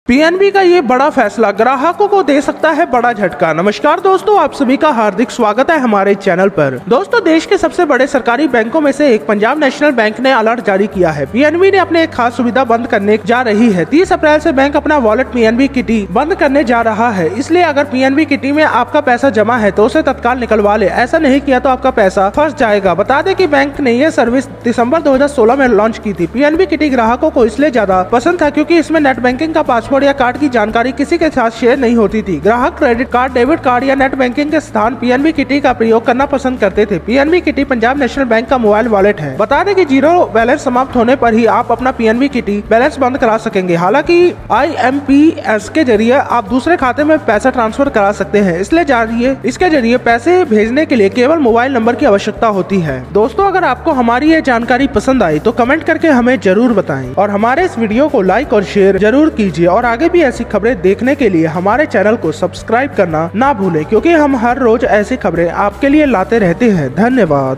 PNB का ये बड़ा फैसला ग्राहकों को दे सकता है बड़ा झटका। नमस्कार दोस्तों, आप सभी का हार्दिक स्वागत है हमारे चैनल पर। दोस्तों, देश के सबसे बड़े सरकारी बैंकों में से एक पंजाब नेशनल बैंक ने अलर्ट जारी किया है। पीएनबी ने अपने एक खास सुविधा बंद करने जा रही है। 30 अप्रैल से बैंक अपना वॉलेट पीएनबी किटी बंद करने जा रहा है। इसलिए अगर पीएनबी किटी में आपका पैसा जमा है तो उसे तत्काल निकलवा ले। ऐसा नहीं किया तो आपका पैसा फंस जाएगा। बता दें कि बैंक ने यह सर्विस दिसंबर 2016 में लॉन्च की थी। पीएनबी किटी ग्राहकों को इसलिए ज्यादा पसंद था क्योंकि इसमें नेट बैंकिंग का पासवर्ड या कार्ड की जानकारी किसी के साथ शेयर नहीं होती थी। ग्राहक क्रेडिट कार्ड, डेबिट कार्ड या नेट बैंकिंग के स्थान पीएनबी किटी का प्रयोग करना पसंद करते थे। PNB kitty Punjab National Bank का मोबाइल वॉलेट है। बता दें कि जीरो बैलेंस समाप्त होने पर ही आप अपना पीएनबी किटी बैलेंस बंद करा सकेंगे। हालांकि IMPS के जरिए आप दूसरे खाते में पैसा ट्रांसफर करा सकते हैं। इसके जरिए पैसे भेजने के लिए केवल मोबाइल नंबर की आवश्यकता होती है। दोस्तों, अगर आपको हमारी ये जानकारी पसंद आई तो कमेंट करके हमें जरूर बताएं और हमारे इस वीडियो को लाइक और शेयर जरूर कीजिए और आगे भी ऐसी खबरें देखने के लिए हमारे चैनल को सब्सक्राइब करना ना भूलें, क्योंकि हम हर रोज ऐसी खबरें आपके लिए लाते रहते हैं। धन्यवाद।